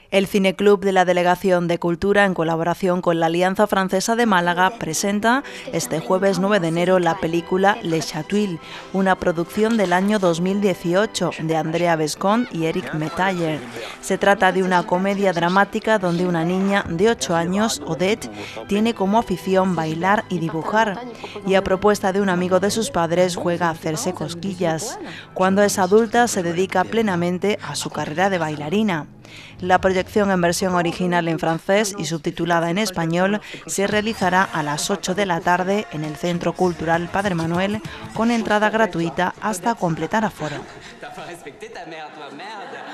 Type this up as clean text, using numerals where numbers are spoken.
El Cineclub de la Delegación de Cultura, en colaboración con la Alianza Francesa de Málaga, presenta este jueves 9 de enero la película Le Chatouille, una producción del año 2018 de Andrea Bescond y Eric Metayer. Se trata de una comedia dramática donde una niña de 8 años, Odette, tiene como afición bailar y dibujar, y a propuesta de un amigo de sus padres juega a hacerse cosquillas. Cuando es adulta se dedica plenamente a su carrera de bailarina. La proyección en versión original en francés y subtitulada en español se realizará a las 8 de la tarde en el Centro Cultural Padre Manuel, con entrada gratuita hasta completar aforo.